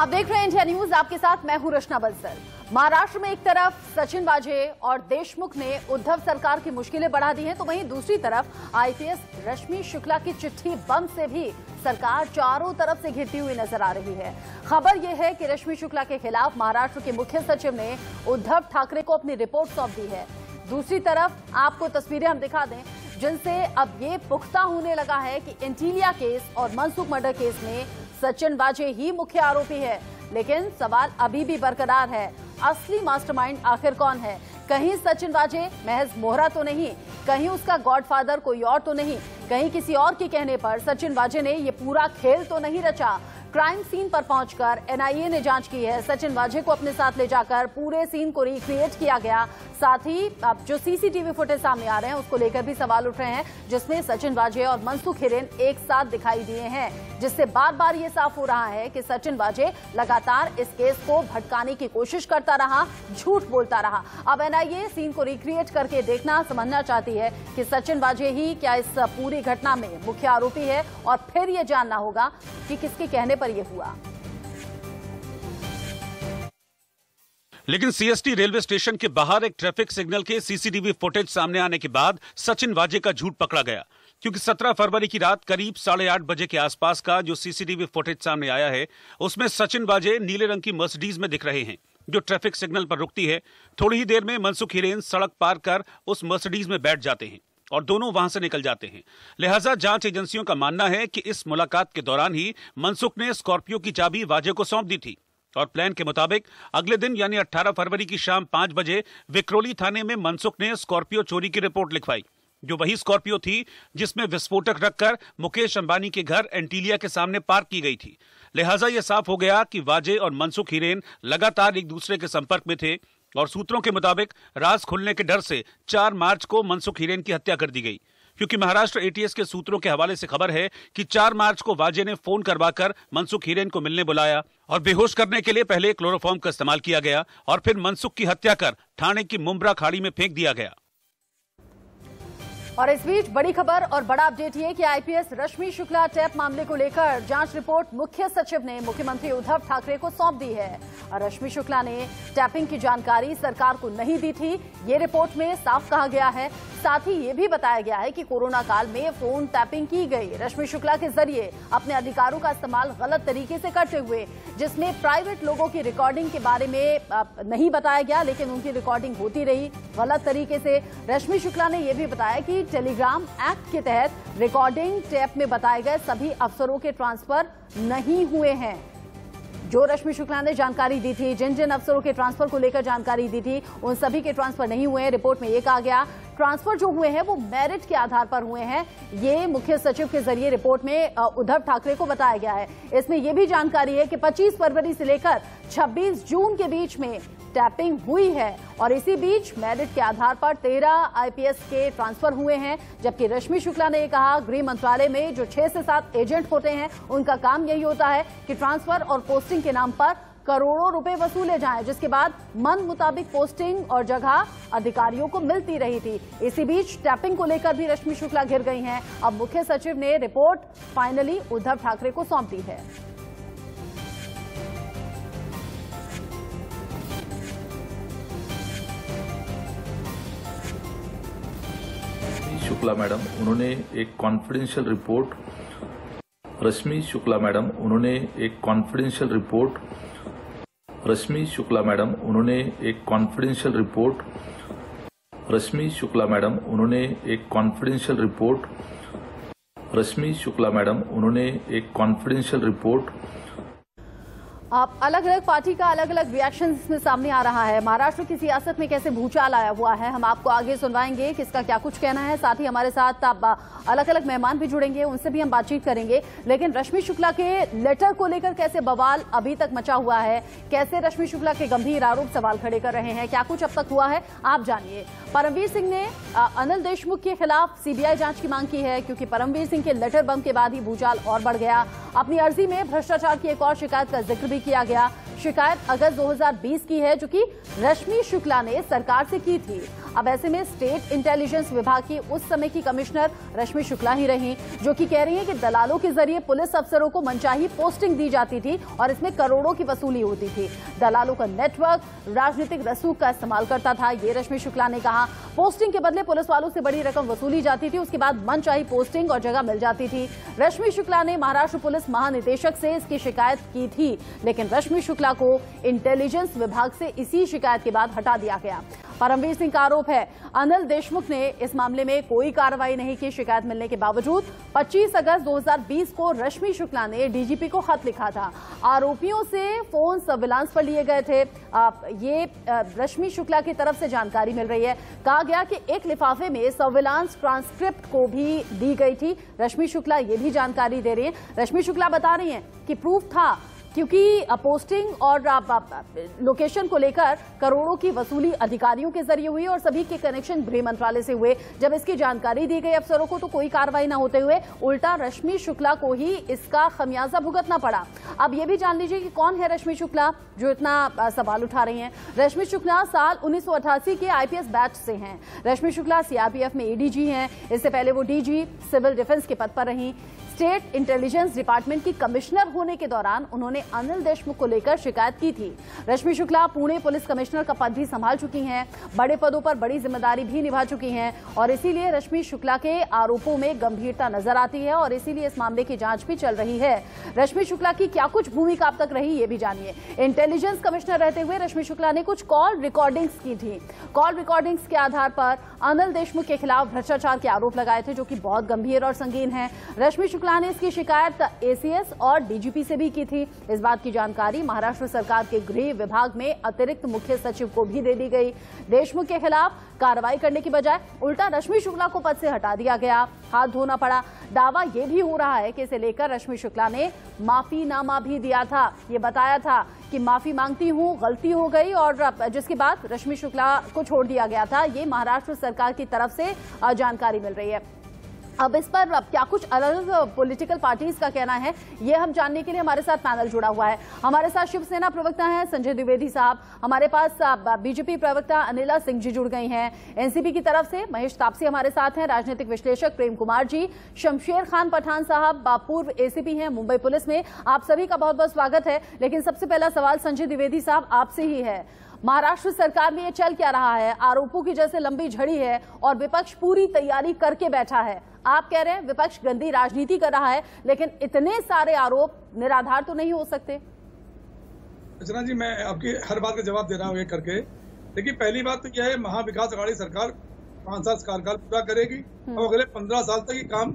आप देख रहे हैं इंडिया न्यूज, आपके साथ मैं हूं रचना बंसल। महाराष्ट्र में एक तरफ सचिन वाजे और देशमुख ने उद्धव सरकार की मुश्किलें बढ़ा दी हैं, तो वहीं दूसरी तरफ आईपीएस रश्मि शुक्ला की चिट्ठी बम से भी सरकार चारों तरफ से घिरती हुई नजर आ रही है। खबर यह है कि रश्मि शुक्ला के खिलाफ महाराष्ट्र के मुख्य सचिव ने उद्धव ठाकरे को अपनी रिपोर्ट सौंप दी है। दूसरी तरफ आपको तस्वीरें हम दिखा दें जिनसे अब ये पुख्ता होने लगा है कि एंटीलिया केस और मनसुख मर्डर केस में सचिन वाजे ही मुख्य आरोपी है। लेकिन सवाल अभी भी बरकरार है, असली मास्टरमाइंड आखिर कौन है? कहीं सचिन वाजे महज मोहरा तो नहीं, कहीं उसका गॉडफादर कोई और तो नहीं, कहीं किसी और के कहने पर सचिन वाजे ने ये पूरा खेल तो नहीं रचा? क्राइम सीन पर पहुंचकर एनआईए ने जांच की है। सचिन वाजे को अपने साथ ले जाकर पूरे सीन को रिक्रिएट किया गया। साथ ही अब जो सीसीटीवी फुटेज सामने आ रहे हैं उसको लेकर भी सवाल उठ रहे हैं, जिसमें सचिन वाजे और मनसुख हिरेन एक साथ दिखाई दिए हैं, जिससे बार बार ये साफ हो रहा है कि सचिन वाजे लगातार इस केस को भटकाने की कोशिश करता रहा, झूठ बोलता रहा। अब एनआईए सीन को रिक्रिएट करके देखना समझना चाहती है कि सचिन वाजे ही क्या इस पूरी घटना में मुख्य आरोपी है, और फिर यह जानना होगा कि किसके कहने पर यह हुआ। लेकिन सीएसटी रेलवे स्टेशन के बाहर एक ट्रैफिक सिग्नल के सीसीटीवी फुटेज सामने आने के बाद सचिन वाजे का झूठ पकड़ा गया, क्योंकि 17 फरवरी की रात करीब 8:30 बजे के आसपास का जो सीसीटीवी फुटेज सामने आया है उसमें सचिन वाजे नीले रंग की मर्सिडीज में दिख रहे हैं जो ट्रैफिक सिग्नल पर रुकती है। थोड़ी ही देर में मनसुख हिरेन सड़क पार कर उस मर्सिडीज में बैठ जाते हैं और दोनों वहां से निकल जाते हैं। लिहाजा जांच एजेंसियों का मानना है कि इस मुलाकात के दौरान ही मनसुख ने स्कॉर्पियो की चाबी वाजे को सौंप दी थी और प्लान के मुताबिक अगले दिन यानी 18 फरवरी की शाम 5 बजे विक्रोली थाने में मनसुख ने स्कॉर्पियो चोरी की रिपोर्ट लिखवाई, जो वही स्कॉर्पियो थी जिसमें विस्फोटक रखकर मुकेश अंबानी के घर एंटीलिया के सामने पार्क की गई थी। लिहाजा यह साफ हो गया कि वाजे और मनसुख हिरेन लगातार एक दूसरे के संपर्क में थे और सूत्रों के मुताबिक राज खुलने के डर से 4 मार्च को मनसुख हिरेन की हत्या कर दी गई, क्योंकि महाराष्ट्र एटीएस के सूत्रों के हवाले से खबर है कि 4 मार्च को वाजे ने फोन करवाकर मनसुख हिरेन को मिलने बुलाया और बेहोश करने के लिए पहले क्लोरोफॉर्म का इस्तेमाल किया गया और फिर मनसुख की हत्या कर थाने की मुंब्रा खाड़ी में फेंक दिया गया। और इस बीच बड़ी खबर और बड़ा अपडेट ये कि आईपीएस रश्मि शुक्ला टैप मामले को लेकर जांच रिपोर्ट मुख्य सचिव ने मुख्यमंत्री उद्धव ठाकरे को सौंप दी है। और रश्मि शुक्ला ने टैपिंग की जानकारी सरकार को नहीं दी थी, ये रिपोर्ट में साफ कहा गया है। साथ ही ये भी बताया गया है कि कोरोना काल में फोन टैपिंग की गई रश्मि शुक्ला के जरिए अपने अधिकारों का इस्तेमाल गलत तरीके से करते हुए, जिसमें प्राइवेट लोगों की रिकॉर्डिंग के बारे में नहीं बताया गया, लेकिन उनकी रिकॉर्डिंग होती रही गलत तरीके से। रश्मि शुक्ला ने यह भी बताया कि टेलीग्राम एक्ट के तहत रिकॉर्डिंग टेप में बताए गए सभी अफसरों के ट्रांसफर नहीं हुए हैं। जो रश्मि शुक्ला ने जानकारी दी थी, जिन जिन अफसरों के ट्रांसफर को लेकर जानकारी दी थी, उन सभी के ट्रांसफर नहीं हुए हैं। रिपोर्ट में यह कहा गया ट्रांसफर जो हुए हैं वो मेरिट के आधार पर हुए हैं, ये मुख्य सचिव के जरिए रिपोर्ट में उद्धव ठाकरे को बताया गया है। इसमें यह भी जानकारी है कि 25 फरवरी से लेकर 26 जून के बीच में टैपिंग हुई है और इसी बीच मेरिट के आधार पर 13 आईपीएस के ट्रांसफर हुए हैं। जबकि रश्मि शुक्ला ने कहा गृह मंत्रालय में जो 6 से 7 एजेंट होते हैं उनका काम यही होता है कि ट्रांसफर और पोस्टिंग के नाम पर करोड़ों रुपए वसूले जाएं, जिसके बाद मन मुताबिक पोस्टिंग और जगह अधिकारियों को मिलती रही थी। इसी बीच टैपिंग को लेकर भी रश्मि शुक्ला घिर गई हैं। अब मुख्य सचिव ने रिपोर्ट फाइनली उद्धव ठाकरे को सौंप दी है। शुक्ला मैडम उन्होंने एक confidential report Rashmi Shukla madam उन्होंने एक confidential report Rashmi Shukla madam उन्होंने एक confidential report Rashmi Shukla madam उन्होंने एक confidential report Rashmi Shukla madam उन्होंने एक कॉन्फिडेंशियल रिपोर्ट। अब अलग अलग पार्टी का अलग अलग रिएक्शन इसमें सामने आ रहा है। महाराष्ट्र की सियासत में कैसे भूचाल आया हुआ है, हम आपको आगे सुनवाएंगे किसका क्या कुछ कहना है। साथ ही हमारे साथ अब अलग अलग मेहमान भी जुड़ेंगे, उनसे भी हम बातचीत करेंगे। लेकिन रश्मि शुक्ला के लेटर को लेकर कैसे बवाल अभी तक मचा हुआ है, कैसे रश्मि शुक्ला के गंभीर आरोप सवाल खड़े कर रहे हैं, क्या कुछ अब तक हुआ है, आप जानिए। परमवीर सिंह ने अनिल देशमुख के खिलाफ सीबीआई जांच की मांग की है, क्योंकि परमवीर सिंह के लेटर बम के बाद ही भूचाल और बढ़ गया। अपनी अर्जी में भ्रष्टाचार की एक और शिकायत का जिक्र भी किया गया। शिकायत अगस्त 2020 की है, जो कि रश्मि शुक्ला ने सरकार से की थी। अब ऐसे में स्टेट इंटेलिजेंस विभाग की उस समय की कमिश्नर रश्मि शुक्ला ही रही, जो कि कह रही हैं कि दलालों के जरिए पुलिस अफसरों को मनचाही पोस्टिंग दी जाती थी और इसमें करोड़ों की वसूली होती थी। दलालों का नेटवर्क राजनीतिक रसूख का इस्तेमाल करता था, ये रश्मि शुक्ला ने कहा। पोस्टिंग के बदले पुलिस वालों से बड़ी रकम वसूली जाती थी, उसके बाद मनचाही पोस्टिंग और जगह मिल जाती थी। रश्मि शुक्ला ने महाराष्ट्र पुलिस महानिदेशक से इसकी शिकायत की थी, लेकिन रश्मि शुक्ला को इंटेलिजेंस विभाग से इसी शिकायत के बाद हटा दिया गया। परमवीर सिंह का आरोप है अनिल देशमुख ने इस मामले में कोई कार्रवाई नहीं की। शिकायत मिलने के बावजूद 25 अगस्त 2020 को रश्मि शुक्ला ने डीजीपी को खत लिखा था। आरोपियों से फोन सर्विलांस पर लिए गए थे। ये रश्मि शुक्ला की तरफ से जानकारी मिल रही है। कहा गया कि एक लिफाफे में सर्विलांस ट्रांसक्रिप्ट को भी दी गई थी। रश्मि शुक्ला ये भी जानकारी दे रही है। रश्मि शुक्ला बता रही हैं कि प्रूफ था, क्योंकि पोस्टिंग और लोकेशन को लेकर करोड़ों की वसूली अधिकारियों के जरिए हुई और सभी के कनेक्शन गृह मंत्रालय से हुए। जब इसकी जानकारी दी गई अफसरों को तो कोई कार्रवाई न होते हुए उल्टा रश्मि शुक्ला को ही इसका खमियाजा भुगतना पड़ा। अब ये भी जान लीजिए कि कौन है रश्मि शुक्ला जो इतना सवाल उठा रही हैं। रश्मि शुक्ला साल 1988 के आईपीएस बैच से हैं। रश्मि शुक्ला सीआरपीएफ में एडीजी हैं। इससे पहले वो डीजी सिविल डिफेंस के पद पर रहीं। स्टेट इंटेलिजेंस डिपार्टमेंट की कमिश्नर होने के दौरान उन्होंने अनिल देशमुख को लेकर शिकायत की थी। रश्मि शुक्ला पुणे पुलिस कमिश्नर का पद भी संभाल चुकी हैं, बड़े पदों पर बड़ी जिम्मेदारी भी निभा चुकी हैं और इसीलिए रश्मि शुक्ला के आरोपों में गंभीरता नजर आती है और इसीलिए इस मामले की जांच भी चल रही है। रश्मि शुक्ला की क्या कुछ भूमिका अब तक रही ये भी जानिए। इंटेलिजेंस कमिश्नर रहते हुए रश्मि शुक्ला ने कुछ कॉल रिकॉर्डिंग्स की थी। कॉल रिकॉर्डिंग्स के आधार पर अनिल देशमुख के खिलाफ भ्रष्टाचार के आरोप लगाए थे, जो कि बहुत गंभीर और संगीन है। रश्मि शुक्ला ने इसकी शिकायत एसीएस और डीजीपी से भी की थी। इस बात की जानकारी महाराष्ट्र सरकार के गृह विभाग में अतिरिक्त मुख्य सचिव को भी दे दी गई। देशमुख के खिलाफ कार्रवाई करने की बजाय उल्टा रश्मि शुक्ला को पद से हटा दिया गया, हाथ धोना पड़ा। दावा यह भी हो रहा है कि इसे लेकर रश्मि शुक्ला ने माफीनामा भी दिया था। ये बताया था कि माफी मांगती हूं, गलती हो गई, और जिसके बाद रश्मि शुक्ला को छोड़ दिया गया था। ये महाराष्ट्र सरकार की तरफ से जानकारी मिल रही है। अब इस पर क्या कुछ अलग पॉलिटिकल पार्टीज का कहना है, ये हम जानने के लिए हमारे साथ पैनल जुड़ा हुआ है। हमारे साथ शिवसेना प्रवक्ता हैं संजय द्विवेदी साहब, हमारे पास बीजेपी प्रवक्ता अनिला सिंह जी जुड़ गई हैं, एनसीपी की तरफ से महेश तापसी हमारे साथ हैं, राजनीतिक विश्लेषक प्रेम कुमार जी, शमशेर खान पठान साहब पूर्व एसीपी हैं मुंबई पुलिस में। आप सभी का बहुत बहुत स्वागत है। लेकिन सबसे पहला सवाल संजय द्विवेदी साहब आपसे ही है। महाराष्ट्र सरकार में ये चल क्या रहा है? आरोपों की जैसे लंबी झड़ी है और विपक्ष पूरी तैयारी करके बैठा है। आप कह रहे हैं विपक्ष गंदी राजनीति कर रहा है, लेकिन इतने सारे आरोप निराधार तो नहीं हो सकते। रचना जी, मैं आपकी हर बात का जवाब दे रहा हूँ एक करके। देखिए, पहली बात तो यह है, महाविकास अघाड़ी सरकार 5 साल कार्यकाल पूरा करेगी और अगले 15 साल तक ये काम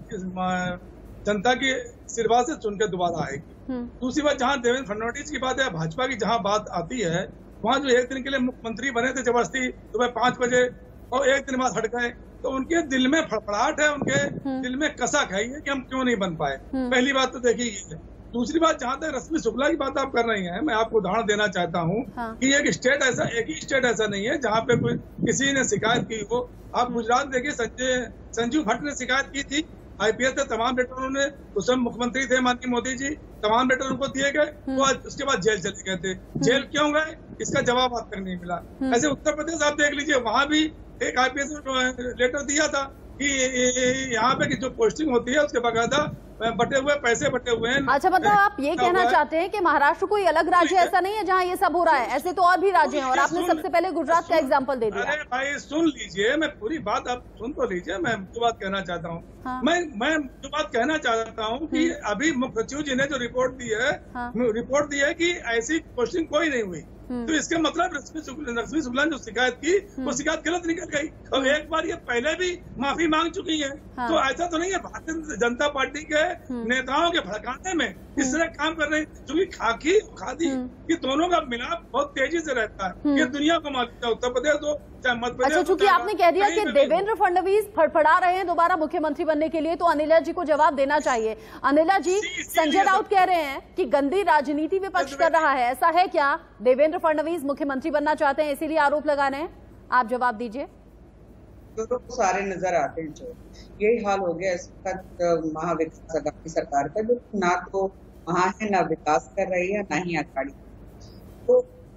जनता के आशीर्वाद से चुन के दोबारा आएगी। दूसरी बात, जहाँ देवेंद्र फडणवीस की बात है, भाजपा की जहाँ बात आती है, वहाँ जो एक दिन के लिए मुख्यमंत्री बने थे जबरदस्ती सुबह 5 बजे और एक दिन बाद हट गए, तो उनके दिल में फड़फड़ाहट है, उनके दिल में कसक है कि हम क्यों नहीं बन पाए। पहली बात तो देखिए। दूसरी बात, जहाँ तक रश्मि शुक्ला की बात आप कर रही हैं, मैं आपको उदाहरण देना चाहता हूँ कि एक ही स्टेट ऐसा नहीं है जहाँ पे कोई किसी ने शिकायत की हो। आप गुजरात देखिए, संजीव भट्ट ने शिकायत की थी आईपीएस से, तमाम लेटर उन्होंने, उस समय मुख्यमंत्री थे माननीय मोदी जी, तमाम लेटर उनको दिए गए, वो उसके बाद जेल चले गए थे। जेल क्यों गए, इसका जवाब आज तक नहीं मिला। ऐसे उत्तर प्रदेश आप देख लीजिए, वहां भी एक आईपीएस ने लेटर दिया था कि यहाँ पे की जो पोस्टिंग होती है उसके बाकायदा पैसे बटे हुए हैं। अच्छा, मतलब आप ये कहना चाहते हैं कि महाराष्ट्र कोई अलग राज्य ऐसा नहीं है जहाँ ये सब हो रहा है? ऐसे तो और भी राज्य हैं और आपने सबसे पहले गुजरात का एग्जांपल दे दिया। अरे भाई सुन लीजिए, मैं पूरी बात आप सुन तो लीजिए, मैं जो बात कहना चाहता हूँ। मैं जो बात कहना चाहता हूँ कि अभी मुख्य सचिव जी ने जो रिपोर्ट दी है कि ऐसी पोस्टिंग कोई नहीं हुई, तो इसके मतलब रश्मि शुक्ला ने जो शिकायत की वो शिकायत गलत निकल गई और एक बार ये पहले भी माफी मांग चुकी है। तो ऐसा तो नहीं है भारतीय जनता पार्टी के नेताओं के भड़काने में इस तरह काम कर रहे हैं, क्योंकि खाकी खादी ये दोनों का मिलाप बहुत तेजी से रहता है। ये दुनिया को मालूम है, उत्तर प्रदेश हो चाहे मध्य प्रदेश। अच्छा, चूंकि आपने कह दिया कि देवेंद्र फडणवीस फड़फड़ा रहे हैं दोबारा मुख्यमंत्री बनने के लिए, तो अनिला जी को जवाब देना चाहिए। अनिला जी, संजय राउत कह रहे हैं कि गंदी राजनीति विपक्ष कर रहा है, ऐसा है क्या? देवेंद्र फडणवीस मुख्यमंत्री बनना चाहते हैं इसीलिए आरोप लगा रहे हैं? आप जवाब दीजिए। तो सारे नजर आते हैं, जो यही हाल हो गया इसका महाविकास अघाड़ी सरकार का, जो ना तो वहाँ है, ना विकास कर रही है, ना ही अघाड़ी। तो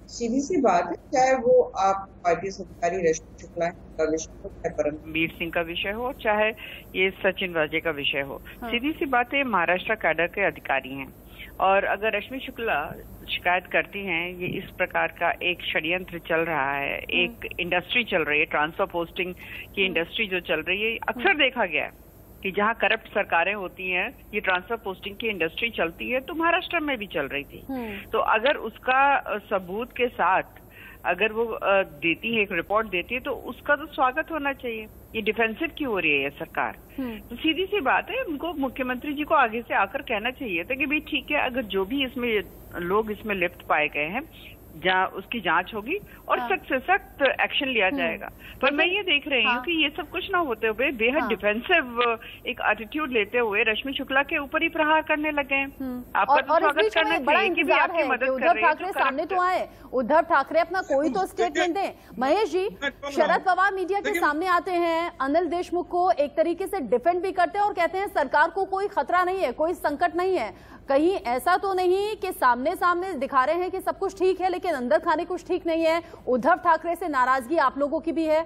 सीधी सी बात है, चाहे वो आप IPS अधिकारी रश्मि शुक्ला का विषय हो, चाहे परमवीर सिंह का विषय हो, चाहे ये सचिन वाजे का विषय हो। हाँ। सीधी सी बात है, महाराष्ट्र कैडर के अधिकारी हैं और अगर रश्मि शुक्ला शिकायत करती हैं ये इस प्रकार का एक षड्यंत्र चल रहा है, एक इंडस्ट्री चल रही है, ट्रांसफर पोस्टिंग की इंडस्ट्री जो चल रही है, अक्सर देखा गया है कि जहाँ करप्ट सरकारें होती हैं ये ट्रांसफर पोस्टिंग की इंडस्ट्री चलती है, तो महाराष्ट्र में भी चल रही थी। तो अगर उसका सबूत के साथ अगर वो देती है, एक रिपोर्ट देती है, तो उसका तो स्वागत होना चाहिए। ये डिफेंसिव क्यों हो रही है ये सरकार? तो सीधी सी बात है, उनको मुख्यमंत्री जी को आगे से आकर कहना चाहिए था कि भाई ठीक है, अगर जो भी इसमें लोग इसमें लिप्त पाए गए हैं, जहाँ उसकी जांच होगी और सख्त से सख्त एक्शन लिया जाएगा। पर मैं ये देख रही हूँ कि ये सब कुछ ना होते हुए बेहद डिफेंसिव एक एटीट्यूड लेते हुए रश्मि शुक्ला के ऊपर ही प्रहार करने लगे हैं। आपका तो स्वागत करना चाहिए कि भी आपकी मदद कर रही है। उद्धव ठाकरे सामने तो आए, उद्धव ठाकरे अपना कोई तो स्टेटमेंट दें। महेश जी, शरद पवार मीडिया के सामने आते हैं, अनिल देशमुख को एक तरीके से डिफेंड भी करते हैं और कहते हैं सरकार को कोई खतरा नहीं है, कोई संकट नहीं है। कहीं ऐसा तो नहीं कि सामने सामने दिखा रहे हैं कि सब कुछ ठीक है लेकिन अंदर खाने कुछ ठीक नहीं है? उद्धव ठाकरे से नाराजगी आप लोगों की भी है?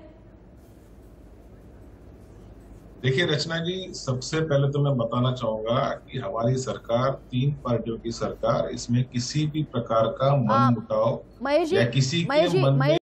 देखिए रचना जी, सबसे पहले तो मैं बताना चाहूंगा कि हमारी सरकार 3 पार्टियों की सरकार, इसमें किसी भी प्रकार का मनमुटाव या किसी के मन में